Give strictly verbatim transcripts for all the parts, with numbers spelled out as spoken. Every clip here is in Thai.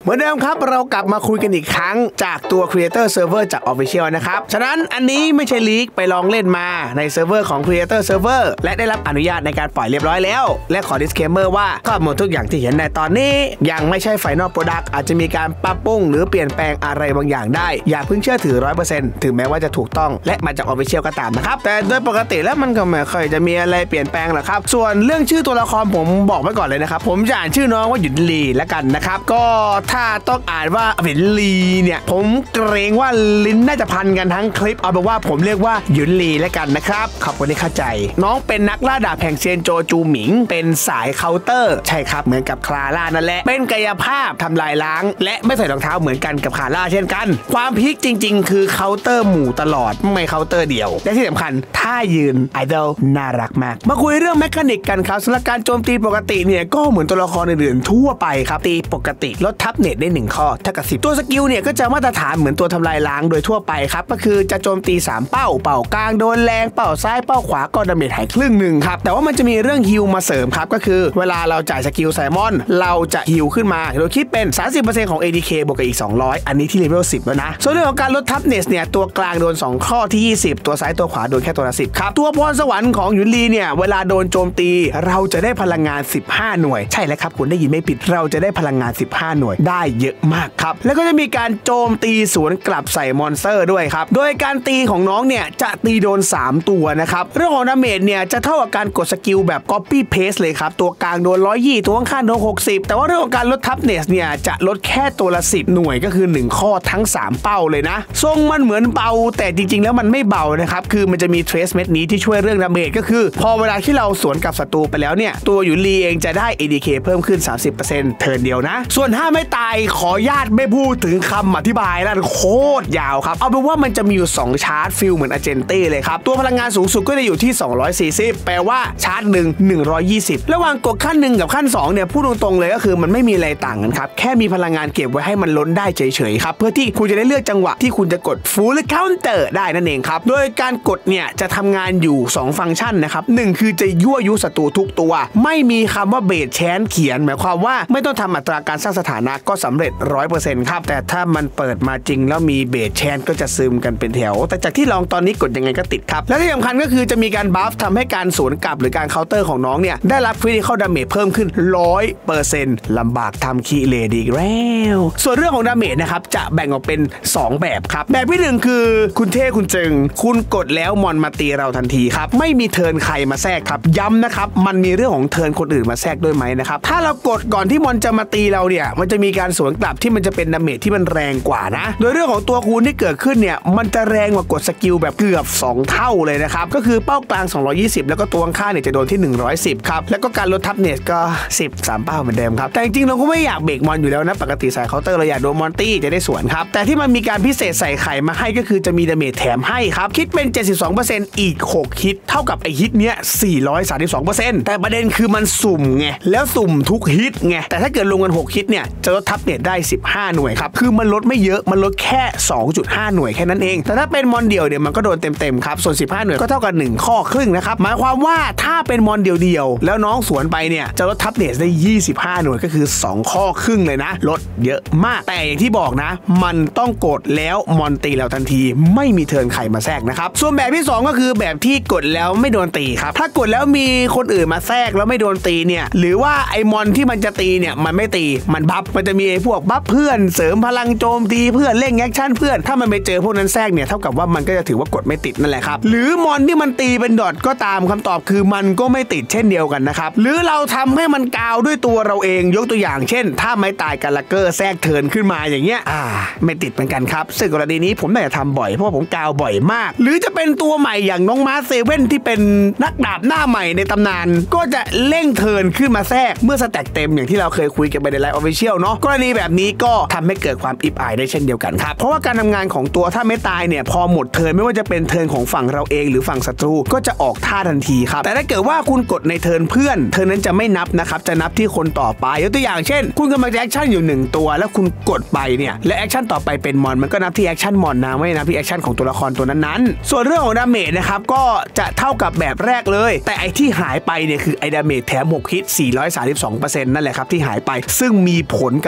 เหมือนเดิมครับเรากลับมาคุยกันอีกครั้งจากตัว Creator Server จาก Official นะครับฉะนั้นอันนี้ไม่ใช่ลีกไปลองเล่นมาในเซิร์ฟเวอร์ของ Creator Server และได้รับอนุญาตในการปล่อยเรียบร้อยแล้วและขอ disclaimer ว่าข้อมูลทุกอย่างที่เห็นในตอนนี้ยังไม่ใช่ Final Product อาจจะมีการปรับปรุงหรือเปลี่ยนแปลงอะไรบางอย่างได้อย่าเพิ่งเชื่อถือ ร้อยเปอร์เซ็นต์ ถึงแม้ว่าจะถูกต้องและมาจาก Official ก็ตามนะครับแต่โดยปกติแล้วมันก็ไม่ค่อยจะมีอะไรเปลี่ยนแปลงหรอกครับส่วนเรื่องชื่อตัวละครผมบอกไว้ก่อนเลยนะครับผมจะอ่านชื่อน้องว่าหยุนลีแล้วกันนะครับก็ถ้าต้องอ่านว่าหยุนลีเนี่ยผมเกรงว่าลิ้นน่าจะพันกันทั้งคลิปเอาเป็นว่าผมเรียกว่าหยุนลีแล้วกันนะครับขอบคุณที่เข้าใจน้องเป็นนักล่าดาบแห่งเซียนโจจูหมิงเป็นสายเคาน์เตอร์ใช่ครับเหมือนกับคลาร่านั่นแหละเป็นกายภาพทำลายล้างและไม่ใส่รองเท้าเหมือนกันกับคลาร่าเช่นกันความพีคจริงๆคือเคาน์เตอร์หมู่ตลอดไม่เคาน์เตอร์เดียวและที่สำคัญท่ายืนไอดอลน่ารักมากมาคุยเรื่องแมคานิกกันครับสำหรับการโจมตีปกติเนี่ยก็เหมือนตัวละครอื่นๆทั่วไปครับตีปกติลดทับเน็ตได้หนึ่งข้อเท่ากับสิบตัวสกิลเนี่ยก็จะมาตรฐานเหมือนตัวทำลายล้างโดยทั่วไปครับก็คือจะโจมตีสามเป้าเป้ากลางโดนแรงเป้าซ้ายเป้าขวาก็ดาเมจหายครึ่งหนึ่งครับแต่ว่ามันจะมีเรื่องฮิลมาเสริมครับก็คือเวลาเราจ่ายสกิลไซมอนเราจะฮิลขึ้นมาโดยคิดเป็น สามสิบเปอร์เซ็นต์ ของ เอ ดี เค บวกกับอีกสองร้อยอันนี้ที่เลเวลสิบแล้วนะส่วนเรื่องของการลดทับเนสเนี่ยตัวกลางโดนสองข้อที่ยี่สิบตัวซ้ายตัวขวาโดนแค่ตัวละสิบครับตัวพรสวรรค์ของหยุนลีเนี่ยเวลาโดนโจมตีเราจะได้พลังงานสิบห้าหน่วยใช่แล้วครับคุณได้ยินไม่ผิดเราจะได้พลังงานสิบห้าหน่วยได้เยอะมากครับแล้วก็จะมีการโจมตีสวนกลับใส่มอนสเตอร์ด้วยครับโดยการตีของน้องเนี่ยจะตีโดนสามตัวนะครับเรื่องของดาเมจเนี่ยจะเท่ากับการกดสกิลแบบ Copy Paste เลยครับตัวกลางโดนหนึ่งร้อยยี่สิบตัวข้างๆโดนหกสิบแต่ว่าเรื่องของการลดทับเนสเนี่ยจะลดแค่ตัวละสิบหน่วยก็คือหนึ่งข้อทั้งสามเป้าเลยนะทรงมันเหมือนเบาแต่จริงๆแล้วมันไม่เบานะครับคือมันจะมีเทรสเม็ดนี้ที่ช่วยเรื่องดาเมจก็คือพอเวลาที่เราสวนกับศัตรูไปแล้วเนี่ยตัวหยุนลีเองจะได้ เอ ดี เค เพิ่มขึ้น สามสิบเปอร์เซ็นต์ เทิร์นเดียวนะส่วนถ้าไม่ตายขอญาตไม่พูดถึงคำอธิบายแล้วโคตรยาวครับเอาเป็นว่ามันจะมีอยู่สองชาร์จฟิลเหมือนอเจนตี้เลยครับตัวพลังงานสูงสุดก็จะอยู่ที่สองร้อยสี่สิบแปลว่าชาร์จหนึ่ง หนึ่งร้อยยี่สิบระหว่างกดขั้นหนึ่งกับขั้นสองเนี่ยพูดตรงๆเลยก็คือมันไม่มีอะไรต่างกันครับแค่มีพลังงานเก็บไว้ให้มันล้นได้เฉยๆครับเพื่อที่คุณจะได้เลือกจังหวะที่คุณจะกด Full Counter ได้นั่นเองครับโดยการกดเนี่ยจะทำงานอยู่สองฟังก์ชันนะครับหนึ่งคือจะยั่วยุศัตรูทุกตัวไม่มีคำว่าเบสแชนเขียนหมายความว่าไม่ต้องทำอัตราการสร้างสถานะก็สำเร็จ ร้อยเปอร์เซ็นต์ ครับแต่ถ้ามันเปิดมาจริงแล้วมีเบสแชนก็จะซึมกันเป็นแถวแต่จากที่ลองตอนนี้กดยังไงก็ติดครับและที่สำคัญก็คือจะมีการบัฟทำให้การสวนกลับหรือการเคาน์เตอร์ของน้องเนี่ยได้รับคริติคอลดาเมจเพิ่มขึ้น ร้อยเปอร์เซ็นต์ ลำบากทำคีเลดีแล้วส่วนเรื่องของดาเมจนะครับจะแบ่งออกเป็นสองแบบครับแบบที่หนึ่งคือคุณเท่คุณจึงคุณกดแล้วมอนมาตีเราทันทีครับไม่มีเทิร์นใครมาแทรกครับย้ำนะครับมันมีเรื่องของเทิร์นคนอื่นมาแทรกด้วยไหมนะครับถ้าเรากดก่อนที่มอนจะมาตีเราเนี่ยมันจะมีการสวนกลับที่มันจะเป็นดาเมจที่มันแรงกว่านะโดยเรื่องของตัวคูณที่เกิดขึ้นเนี่ยมันจะแรงกว่ากดสกิลแบบเกือบสองเท่าเลยนะครับก็คือเป้ากลางสองร้อยยี่สิบแล้วก็ตัวข้างเนี่ยจะโดนที่หนึ่งร้อยสิบครับแล้วก็การลดทับเนสก็สิบ สามเป้าเหมือนเดิมครับแต่จริงๆเราก็ไม่อยากเบรกมอนอยู่แล้วนะปกติสายเคาน์เตอร์เราอยากโดนมอนตี้จะได้สวนครับแต่ที่มันมีการพิเศษใส่ไข่มาให้ก็คือจะมีดาเมจแถมให้ครับคิดเป็น เจ็ดสิบสองเปอร์เซ็นต์ อีกหกฮิตเท่ากับไอฮิตเนี้ย สี่ร้อยสามสิบสองเปอร์เซ็นต์ แต่ประเด็นคือมันสุ่มไงแล้วสุ่มทุกฮิตไงแต่ถ้าเกิดลงกันหกฮิตเนี่ยจะลดทับเนตได้สิบห้าหน่วยครับคือมันลดไม่เยอะมันลดแค่ สองจุดห้า หน่วยแค่นั้นเองแต่ถ้าเป็นมอนเดียวเนี่ยมันก็โดนเต็มๆครับส่วนสิบห้าหน่วยก็เท่ากับหนึ่งข้อครึ่งนะครับหมายความว่าถ้าเป็นมอนเดียวๆแล้วน้องสวนไปเนี่ยจะลดทับเนสได้ยี่สิบห้าหน่วยก็คือสองข้อครึ่งเลยนะลดเยอะมากแต่อย่างที่บอกนะมันต้องกดแล้วมอนตีเราทันทีไม่มีเทิร์นไข่มาแทรกนะครับส่วนแบบที่สองก็คือแบบที่กดแล้วไม่โดนตีครับถ้ากดแล้วมีคนอื่นมาแทรกแล้วไม่โดนตีเนี่ยหรือว่าไอมอนที่มันจะตีเนี่ยมันไม่ตีมันบัฟมันจะมีไอพวกบัฟเพื่อนเสริมพลังโจมตีเพื่อนเร่งแอคชั่นเพื่อนถ้ามันไปเจอพวกนั้นแทรกเนี่ยเท่ากับว่ามันก็จะถือว่ากดไม่ติดนั่นแหละครับหรือมอนที่มันตีเป็นดอทก็ตามคำตอบคือมันก็ไม่ติดเช่นเดียวกันนะครับหรือเราทำให้มันกาวด้วยตัวเราเองยกตัวอย่างเช่นถ้าไม่ตายกาลาเกอร์แทรกเทิร์นขึ้นมาอย่างเงี้ยอ่าไม่ติดเหมือนกันครับซึ่งกรณีนี้ผมน่าจะทำบ่อยเพราะผมกาวบ่อยมากหรือจะเป็นตัวใหม่อย่างน้องมาเซเว่นที่เป็นนักดาบหน้าใหม่ในตำนานก็จะเร่งเทิร์นขึ้นมาแทรกเมื่อสแต็กเต็มอย่างที่เราเคยคุยกันไปในไลฟ์ออฟฟิเชียลเนาะกรณีแบบนี้ก็ทำให้เกิดความอิบอายได้เช่นเดียวกันครับเพราะว่าการทำงานของตัวถ้าไม่ตายเนี่ยพอหมดเทิร์นไม่ว่าจะเป็นเทิร์นของฝั่งเราเองหรือฝั่งศัตรูก็จะออกท่าทันทีครับแต่ถ้าเกิดว่าคุณกดในเทิร์นเพื่อนเทิร์นนั้นจะไม่นับนะครับจะนับที่คนต่อไปยกตัวอย่างเช่นคุณกำลังจะแอคชั่นอยู่หนึ่งตัวแล้วคุณกดไปเนี่ยและแอคชั่นต่อไปเป็นมอนมันก็นับที่แอคชั่นมอนนะไม่นับที่แอคชั่นของตัวละครตัวนั้นๆส่วนเรื่องของดาเมจนะครับก็จะเท่ากับแบบแรกเลยแต่ไอที่หายไปเนี่ยคือไอดาเมจแถมหกฮิต สี่ร้อยสามสิบสองเปอร์เซ็นต์ นั่นแหละครับที่หายไปซึ่งมีผลกับ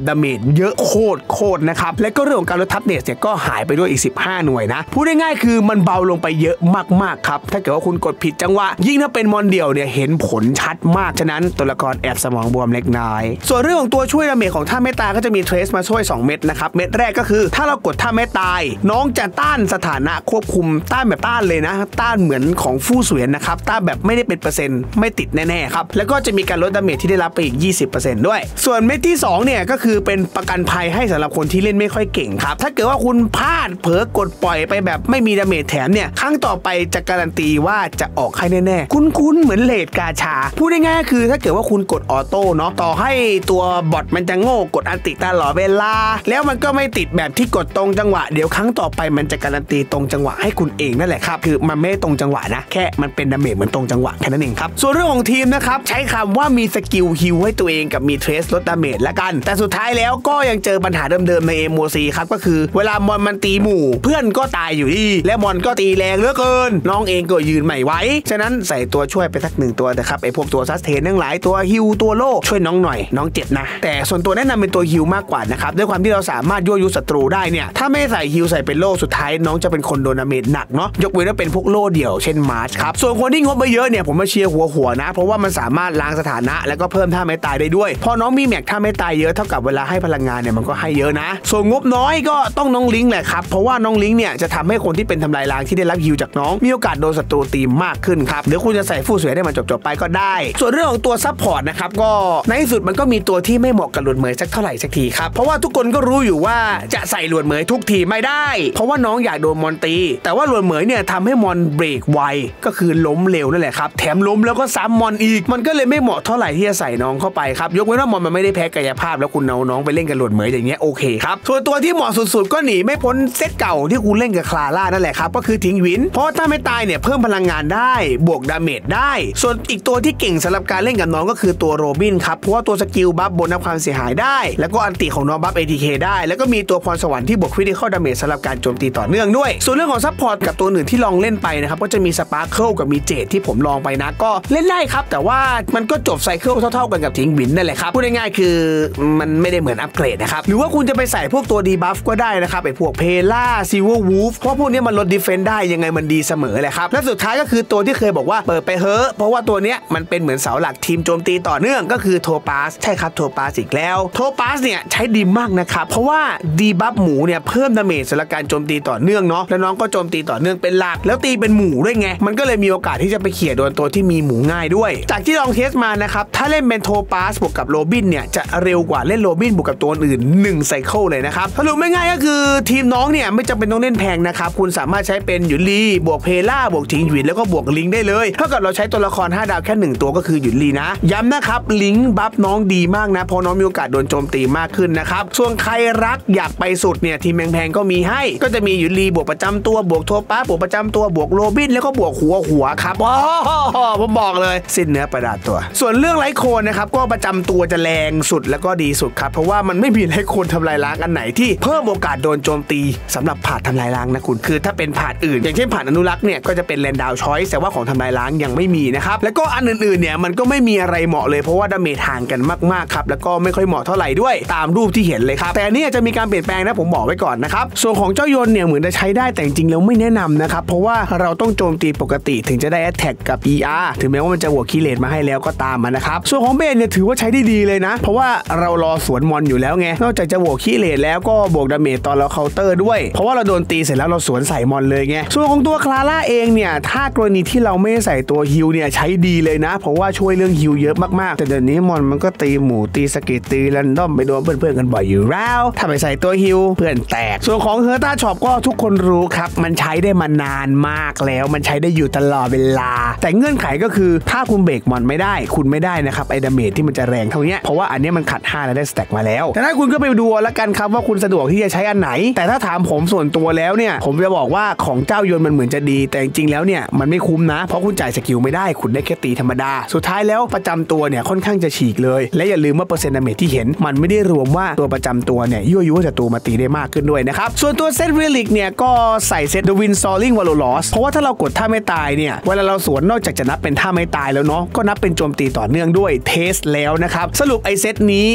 ดาเมจเยอะโคตรโคตรนะครับและก็เรื่องของการลดทับเนสเนี่ยก็หายไปด้วยอีกสิบห้าหน่วยนะพูดง่ายๆคือมันเบาลงไปเยอะมากๆครับถ้าเกิดว่าคุณกดผิดจังหวะยิ่งถ้าเป็นมอนเดี่ยวเนี่ยเห็นผลชัดมากฉะนั้นตัวละครแอบสมองบวมเล็กน้อยส่วนเรื่องของตัวช่วยดาเมจของท่าเมตตาก็จะมีเทรสมาช่วยสองเม็ดนะครับเม็ดแรกก็คือถ้าเรากดท่าเมตตายน้องจะต้านสถานะควบคุมต้านแบบต้านเลยนะต้านเหมือนของฟู่เสวียนนะครับต้านแบบไม่ได้เป็นเปอร์เซ็นต์ไม่ติดแน่ๆครับแล้วก็จะมีการลดดาเมจที่ได้รับไปอีก ยี่สิบเปอร์เซ็นต์ ด้วยส่วนเม็ดที่สองเนี่ยก็คือเป็นประกันภัยให้สำหรับคนที่เล่นไม่ค่อยเก่งครับถ้าเกิดว่าคุณพลาดเผลอกดปล่อยไปแบบไม่มีดาเมจแถมเนี่ยครั้งต่อไปจะการันตีว่าจะออกให้แน่ๆคุ้นๆเหมือนเลดกาชาพูดง่ายๆคือถ้าเกิดว่าคุณกดออโต้เนาะต่อให้ตัวบอทมันจะโง่กดอันติตลอดเวลาแล้วมันก็ไม่ติดแบบที่กดตรงจังหวะเดี๋ยวครั้งต่อไปมันจะการันตีตรงจังหวะให้คุณเองนั่นแหละครับคือมันไม่ตรงจังหวะนะแค่มันเป็นดาเมจเหมือนตรงจังหวะแค่นั้นเองครับส่วนเรื่องของทีมนะครับใช้คำว่ามีสกิลฮิลให้ตัวเองกับมีเทรสลดดาเมจละกันแต่สุดท้ายแล้วก็ยังเจอปัญหาเดิมๆใน เอ็ม โอ ซี ครับก็คือเวลามอนมันตีหมู่เพื่อนก็ตายอยู่ดีและมอนก็ตีแรงเหลือเกินน้องเองก็ยืนไม่ไหวฉะนั้นใส่ตัวช่วยไปสักหนึ่งตัวนะครับไอพวกตัวซัสเทนทั้งหลายตัวฮิลตัวโล่ช่วยน้องหน่อยน้องเจ็บนะแต่ส่วนตัวแนะนำเป็นตัวฮิลมากกว่านะครับด้วยความที่เราสามารถยั่วยุศัตรูได้เนี่ยถ้าไม่ใส่ฮิลใส่เป็นโล่สุดท้ายน้องจะเป็นคนโดนดาเมจหนักเนาะยกเว้นว่าเป็นพวกโล่เดี่ยวเช่นมาร์ชครับส่วนคนที่งบไม่เยอะเนี่ยผมมาเชียร์หัวหัวนะเพราะว่ามันสามารถล้างสถานะแล้วก็เพิ่มท่าไม่ตายได้ด้วยพอน้องมีแม็กท่าไม่ตายเยอะเท่ากับเวลาให้พลังงานเนี่ยมันก็ให้เยอะนะส่วนงบน้อยก็ต้องน้องลิงแหละครับเพราะว่าน้องลิงเนี่ยจะทำให้คนที่เป็นทำลายล้างที่ได้รับฮิลจากน้องมีโอกาสโดนศัตรูตีมากขึ้นครับหรือคุณจะใส่ฟู่เสวียนได้มันจบๆไปก็ได้ส่วนเรื่องของตัวซัพพอร์ตนะครับก็ในที่สุดมันก็มีตัวที่ไม่เหมาะกับหลวดเหมยสักเท่าไหร่สักทีครับเพราะว่าทุกคนก็รู้อยู่ว่าจะใส่หลวดเหมยทุกทีไม่ได้เพราะว่าน้องอยากโดนมอนตีแต่ว่าหลวดเหมยเนี่ยทำให้มอนเบรกไวก็คือล้มเร็วนั่นแหละครับแถมล้มแล้วก็ซ้ำมอนอีกมันก็เลยไม่เหมาะเท่าไหร่ที่จะใส่น้องเข้าไปครับยกเว้นว่ามอนมันไม่ได้แพ้กายภาพแล้วคุณเอาน้องไปเล่นกับหลวดเหมยอย่างเงี้ยโอเคครับส่วนตัวที่เหมาะสุดๆก็หนีไม่พ้นเซตเก่าที่คุณเล่นกับคลาร่านั่นแหละครับก็คือทิ้งวินเพราะถ้าไม่ตายเนี่ยเพิ่มพลังงานได้บวกดาเมจได้ส่วนอีกตัวที่เก่งสำหรับการเล่นกับน้องก็คือตัวโรบินครับเพราะว่าตัวสกิลบัฟบนนับความเสียหายได้แล้วก็อันติของน้องบัฟ เอ ที เค ได้แล้วก็มีตัวพรสวรรค์ที่บวกคริติคอลดาเมจสำหรับการโจมตีต่อเนื่องด้วยส่วนเรื่องของซัพพอร์ตกับตัวอื่นที่ลองเล่นไปนะครับก็จะมีสปาร์เคิลกับมีเจดที่ผมลองไปนะก็เล่นได้ครับแต่ว่ามันก็จบไซเคิลเท่าๆกันกับทิ้งวินนั่นแหละครับพูดง่ายๆคือมันไม่ได้เหมือนอัปเกรดนะครับหรือว่าคุณจะไปใส่พวกตัวดีบัฟก็ได้นะครับไอพวกเพล่าซิลเวอร์วูฟเพราะพวกนี้มันลดดิเฟนซ์ได้ยังไงมันดีเสมอแหละครับและสุดท้ายก็คือตัวที่เคยบอกว่าเปิดไปเฮ้อเพราะว่าตัวเนี้ยมันเป็นเหมือนเสาหลักทีมโจมตีต่อเนื่องก็คือโทปาสใช่ครับโทปาสอีกแล้วโทปาสเนี่ยใช้ดีมากนะครับเพราะว่าดีบัฟหมูเนี่ยเพิ่มดาเมจสำหรับการโจมตีต่อเนื่องเนาะแล้วน้องก็โจมตีต่อเนื่องเป็นหลักแล้วตีเป็นหมูด้วยไงมันก็เลยมีโอกาสที่จะไปเขี่ยโดนตัวที่มีหมูง่ายด้วยจากที่ลองเทสมานะครับถ้าเล่นเป็นโทปาสบวกกับโรบินเนี่ยจะเร็วกว่าเล่นโรบินบวกกับตัวอื่นหนึ่งไซเคิลเลยนะครับสรุปไม่ง่ายก็คือทีมน้องเนี่ยไม่จำเป็นต้องเล่นแพงนะครับคุณสามารถใช้เป็นหยุนลีบวกเพล่าบวกทิงหวินแล้วก็บวกลิงได้เลยเท่ากับเราใช้ตัวละครห้าดาวแค่หนึ่งตัวก็คือหยุนลีนะย้ำนะครับลิงบัฟน้องดีมากนะเพราะน้องมีโอกาสโดนโจมตีมากขึ้นนะครับส่วนใครรักอยากไปสุดเนี่ยทีมแพงๆก็มีให้ก็จะมีหยุนลีบวกประจำตัวบวกโทปาสบวกประจำตัวบวกโรบินแล้วก็บวกหัวหัวครับว้าวผมบอกเลยสิ้นเนื้อประดาตัวส่วนเรื่องไลโคนนะครับก็ประจำตัวจะแรงสุดแล้วก็ดีสุดครับเพราะว่ามันไม่มีไลโคนทำลายล้างอันไหนที่เพิ่มโอกาสโดนโจมตีสำหรับผาดทำลายล้างนะคุณคือถ้าเป็นผาดอื่นอย่างเช่นผาดอนุรักษ์เนี่ยก็จะเป็นแลนดาวชอยส์แต่ว่าของทำลายล้างยังไม่มีนะครับแล้วก็อันอื่นๆเนี่ยมันก็ไม่มีอะไรเหมาะเลยเพราะว่าดาเมจห่างกันมากๆครับแล้วก็ไม่ค่อยเหมาะเท่าไหร่ด้วยตามรูปที่เห็นเลยครับแต่นี่จะมีการเปลี่ยนแปลงนะผมบอกไว้ก่อนนะครับส่วนของเจ้ายนต์เนี่ยเหมือนจะใช้ได้แต่จริงๆแล้วไม่แนะนำนะครับเพราะว่าเราต้องโจมตีปกติถึงจะได้ Attack กับ อี อาร์ ถึงแม้ว่ามันจะบวกคีเลตมาให้แล้วก็ตามมานะครับส่วนของเบนเนี่ยถือว่าใช้ได้ดีเลยนะเพราะว่าเรารอสวนมอนอยู่แล้วไงนอกจากจะบวกคีเลตแล้วก็บวกดาเมจตอนเราเคาน์เตอร์ด้วยเพราะว่าเราโดนตีเสร็จแล้วเราสวนใส่มอนเลยไงส่วนของตัวคลาร่าเองเนี่ยถ้ากรณีที่เราไม่ใส่ตัวฮิลเนี่ยใช้ดีเลยนะเพราะว่าช่วยเรื่องฮิลเยอะมากๆแต่เดี๋ยวนี้มอนมันก็ตีหมูตีสกิตตีแรนดอมไปโดนเพื่อนๆกันบ่อยอยู่แล้วถ้าไปใส่ตัวฮิลเพื่อนแตกส่วนของเฮอร์ต้าช็อปก็ทุกคนรู้ครับมันใช้ได้มานานมากแล้วมันใช้ได้อยู่ตลอดเวลาแต่เงื่อนไขก็คือถ้าคุณเบรกมอนไม่ได้คุณไม่ได้นะครับไอ้ดาเมจที่มันจะแรงเท่านี้เพราะว่าอันนี้มันขัดห้าแล้วได้สแต็กมาแล้วแต่ถ้าคุณก็ไปดูแล้วกันครับว่าคุณสะดวกที่จะใช้อันไหนแต่ถ้าถามผมส่วนตัวแล้วเนี่ยผมจะบอกว่าของเจ้ายนต์มันเหมือนจะดีแต่จริงๆแล้วเนี่ยมันไม่คุ้มนะเพราะคุณจ่ายสกิลไม่ได้คุณได้แค่ตีธรรมดาสุดท้ายแล้วประจำตัวเนี่ยค่อนข้างจะฉีกเลยและอย่าลืมว่าเปอร์เซ็นต์ดาเมจที่เห็นมันไม่ได้รวมว่าตัวประจำตัวเนี่ยยั่วยุให้ศัตรูมาตีได้มากขึ้นด้วยนะครับส่วนตัวเซตเรลิกเนี่ยก็ใส่เซต The Wind Soaring Valoros เพราะว่าถ้าเรากดท่าไม่ตายเนี่ยเวลาเราสวนนอกจากจะนับเป็นท่าไม่ตายแล้วเนาะก็นับเป็นโจมตีต่อเนื่องด้วยเทสแล้วนะครับสรุปไอเซตนี้ที่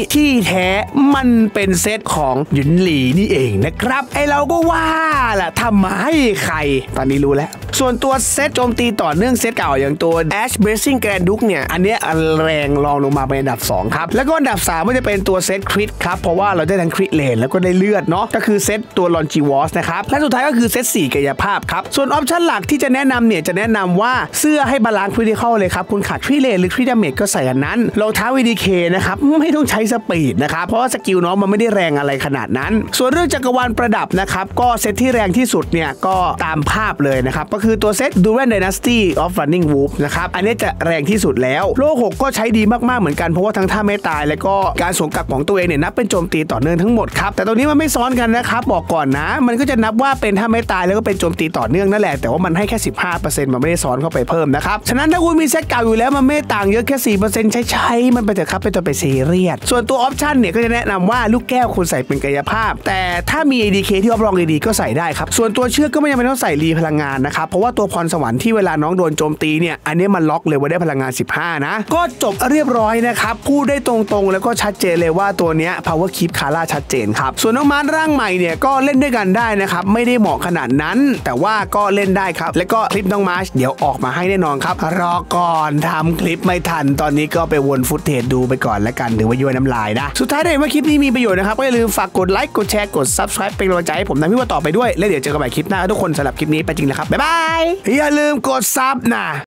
แท้มันเป็นเซตของหยุนหลีนี่เองนะครับไอเราก็ว่าแหละทำมาให้ใครตอนนี้รู้แล้วส่วนตัวเซตโจมตีต่อเนื่องเซตเก่าอย่างตัว Ash Blazing Grand Duke เนี่ยอันนี้แรงรองลงมาเป็นอันดับสองครับแล้วก็อันดับสามก็จะเป็นตัวเซตคริตครับเพราะว่าเราได้ทั้งคริตเลนแล้วก็ได้เลือดเนาะก็คือเซตตัว Longivos นะครับและสุดท้ายก็คือเซตสี่กายภาพครับส่วนออปชั่นหลักที่จะแนะนำเนี่ยจะแนะนำว่าเสื้อให้บาลานซ์คริติคอลเลยครับคุณขาดคริตเลนหรือคริตดาเมจก็ใส่อันนั้นรองเท้า วี ดี เค นะครับไม่ต้องใช้สปีดนะครับเพราะว่าสกิลน้องมันไม่ได้แรงอะไรขนาดนั้นส่วนเรื่องจักรวาลประดับนะครับก็เซตที่แรงที่สุดเนี่ยก็ตามภาพเลยนะครับก็คือตัวเซต Duran Dynasty of Running Wolf นะครับอันนี้จะแรงที่สุดแล้วโลหกก็ใช้ดีมากๆเหมือนกันเพราะว่าทั้งท่าไม่ตายและก็การสวมกลับของตัวเองเนี่ยนับเป็นโจมตีต่อเนื่องทั้งหมดครับแต่ตรงนี้มันไม่ซ้อนกันนะครับบอกก่อนนะมันก็จะนับว่าเป็นท่าไม่ตายแล้วก็เป็นโจมตีต่อเนื่องนั่นแหละแต่ว่ามันให้แค่ สิบห้าเปอร์เซ็นต์ มันไม่ได้ซ้อนเข้าไปเพิ่มนะครับฉะนั้นถ้าคุณมีเซตเก่าอยู่แล้วมันไม่ต่างเยอะแค่ สี่เปอร์เซ็นต์ ใช้ๆมันไปเถอะครับเป็นตัวไปซีเรียสส่วนตัวออปชั่นเนี่ยก็จะแนะนำว่าลูกแก้วคุณใส่เป็นกายภาพแต่ถ้ามี เอ ดี เค ที่รับรองดีๆก็ใส่ได้ครับส่วนตัวเชือกก็ไม่จำเป็นต้องใส่รีพลังงานนะครับเพราะว่าตัวพรสวรรค์ที่เวลาน้องโดนโจมตีเนี่ยอันนี้มันล็อกเลยว่าได้พลังงานสิบห้านะก็จบเรียบร้อยนะครับพูดได้ตรงๆแล้วก็ชัดเจนเลยว่าตัวเนี้ย Power Keep Kara ชัดเจนครับส่วนน้องมาร์ร่างใหม่เนี่ยก็เล่นด้วยกันได้นะครับไม่ได้เหมาะขนาดนั้นแต่ว่าก็เล่นได้ครับแล้วก็คลิปน้องมาร์ชเดี๋ยวออกมาให้แน่นอนครับรอก่อนทำคลิปไม่ทันตอนนี้ก็ไปวนฟุตเทจดูไปก่อนแล้วกันหรือว่าย่อยน้ำลายนะสุดท้ายได้ว่าคลิปนี้มีประโยชน์นะครับก็อย่าลืมฝากกดไลค์กดแชร์กด Subscribe เป็นกำลังใจให้ผมทำพี่ว่าต่อไปด้วยแล้วเดี๋ยวเจอกันใหม่คลิปหน้าทุกคนสำหรับคลิปนี้ไปจริงแล้วครับบ๊ายบายอย่าลืมกดซับนะ